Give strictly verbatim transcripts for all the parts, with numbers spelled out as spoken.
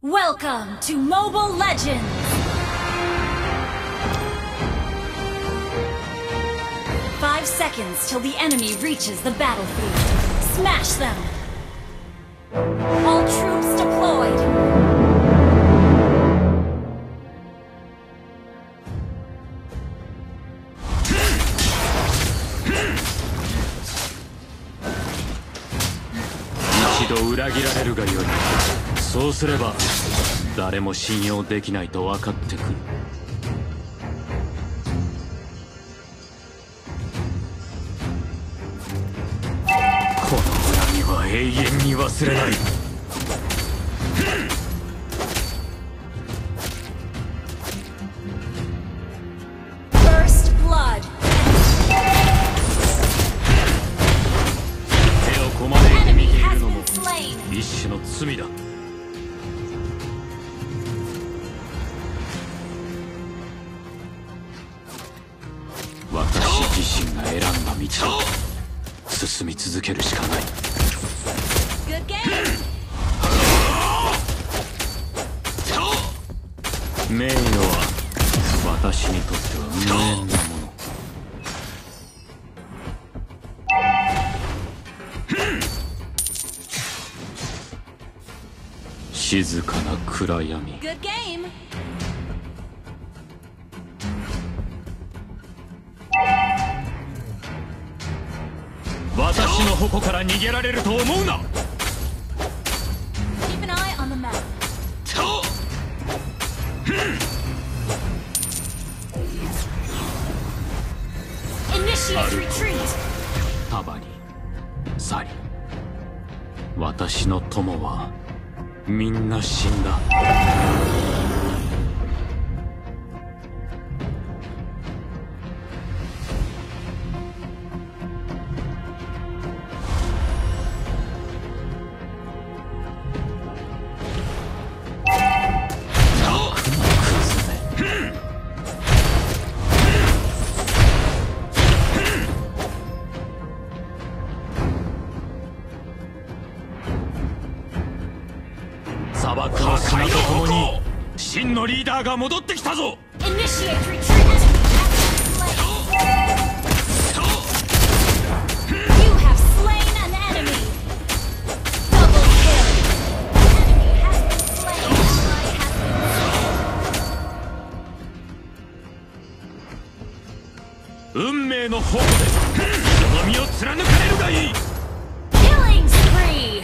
Welcome to Mobile Legends! Five seconds till the enemy reaches the battlefield. Smash them! All troops deployed! 一度裏切られるがよい。そうすれば誰も信用できないと分かってくる。この恨みは永遠に忘れない。 First blood. 手をこまねいて見ているのも一種の罪だ。私自身が選んだ道を進み続けるしかない。 Good game. 名誉は私にとっては無縁なもの。静かな暗闇。 Good game. 私の矛から逃げられると思うな。 Keep an eye on the map. Initiate retreat. タバニ、サリ、私の友はみんな死んだ。砂漠の砂と共に真のリーダーが戻ってきたぞ。 Initiate retreat. You have slain an enemy. Double kill. Enemy has been slain. Ally has been slain. 運命の矛でその身を貫かれるがいい。 Killing spree.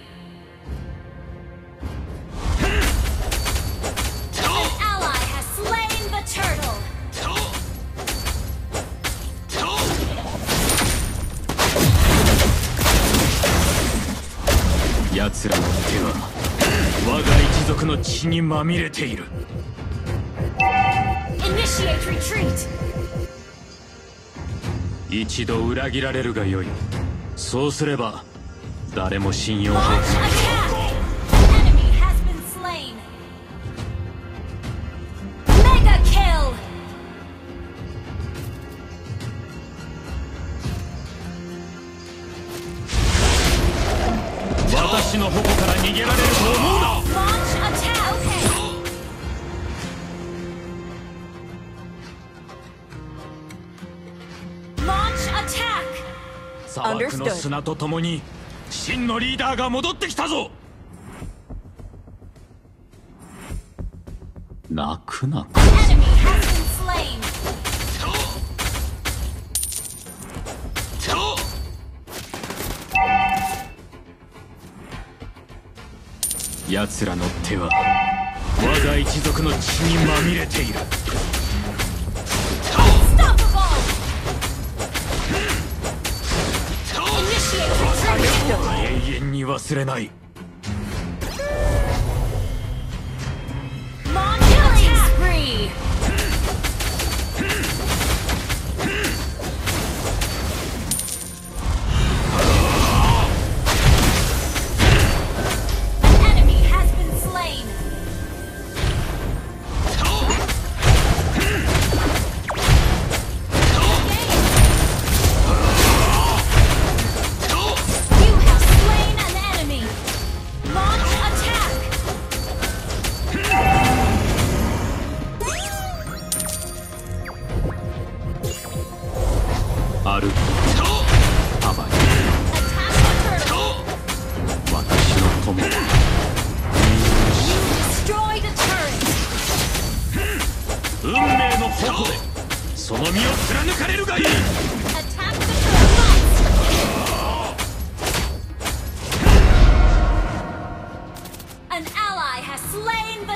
Turtle. 奴らの手は我が一族の血にまみれている。 Initiate retreat. 一度裏切られるがよい。そうすれば誰も信用でき Launch ない。 attack. Enemy has been slain. Mega kill. 私の矛から逃げられると思うな。 Launch attack. Launch attack. 砂漠の砂と共に真のリーダーが戻ってきたぞ。泣くな。 Enemy has been slain. 奴らの手は我が一族の血にまみれている。 Unstoppable. Initiate retreat. 永遠に忘れない。 Launch killing spree. Enemy has been slain. You have slain an enemy.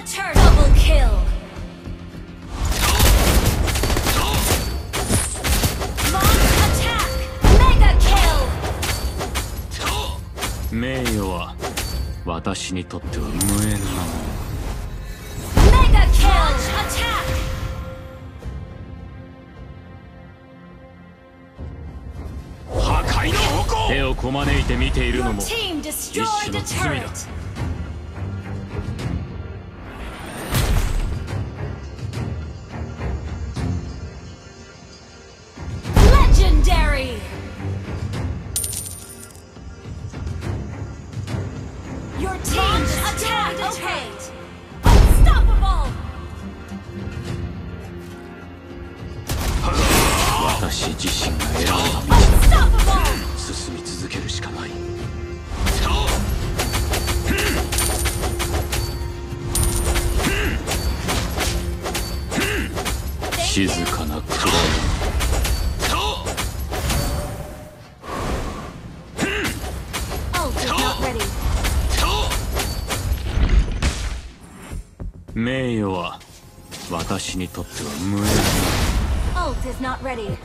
turret. Double kill. Launch attack. Mega kill. 名誉は私にとっては無縁なもの。 Mega kill. Launch attack. 破壊の矛。手をこまねいて見ている Your のも team 一 destroyed 種 the の罪だ。 turret. Legendary. Your team attacked the turret. Unstoppable. 私自身が選んだ道 Unstoppable. だ。進み続けるしかない。静かな暗闇。 Ult is not ready. 名誉は私にとっては無縁。 Ult is not ready.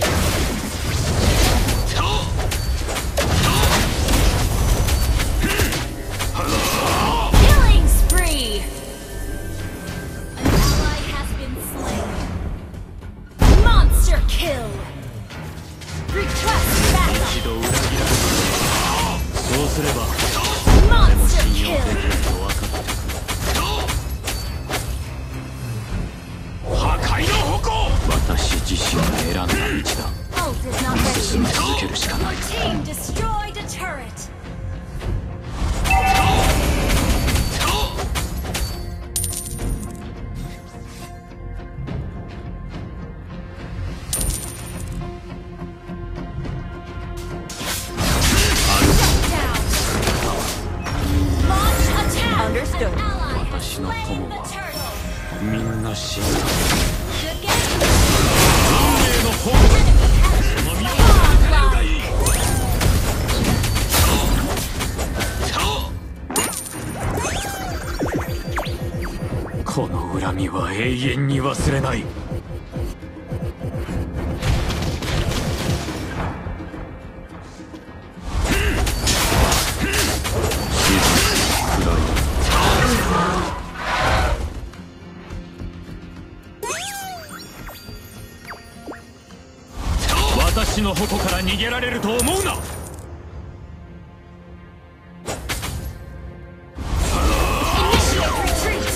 Killing spree. An ally has been slain. Monster kill. Request 一 backup. 度裏切られた。そうすれば Monster 信用で kill. きると分かってくる。破壊の矛。私自身が選んだ道だ。 Ult is not 進み ready. 続けるしかない。 Team destroyed a turret. Down. Launch attack. Understood. An ally has 私の slain 友 the は turtle. みんな死んだ。 Good game. 運命の矛。 Enemy has been slain. Godlike. この恨みは永遠に忘れない。私の矛から逃げられると思うな。 Initiate retreat.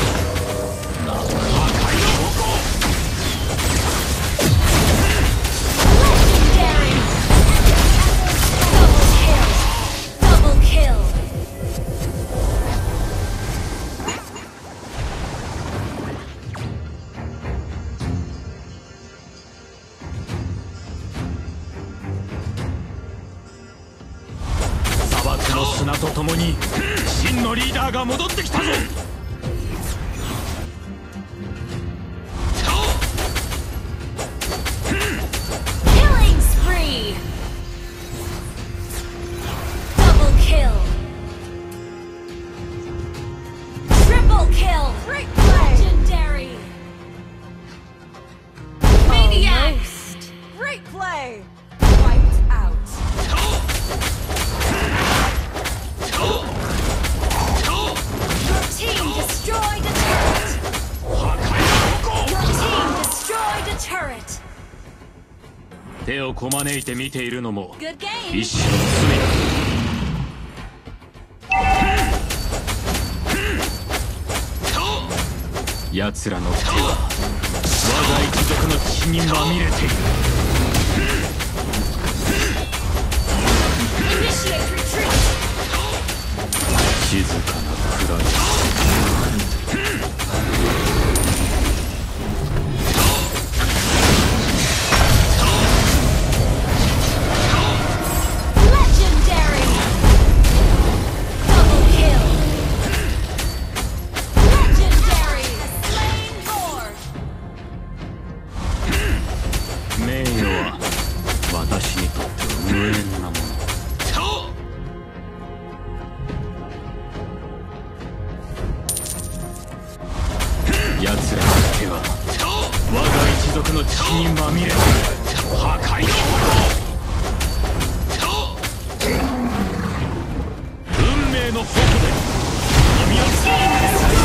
Legendary. Double kill. Double kill. 「砂漠の砂と共に真のリーダーが戻ってきたぞ」 Killing spree. Double kill. Triple kill. Great play. Legendary. Maniacs. Great play! Wiped out. Your team destroyed a turret. Your team destroyed a turret. 手をこまねいて見ているのも Good game. 一種の罪だ。奴らの手は我が一族の血にまみれている。 Initiate retreat. 静かな暗闇。 Legendary. Double kill. Legendary. Slain Lord. 名誉血にまみれた破壊の矛運命の矛で君を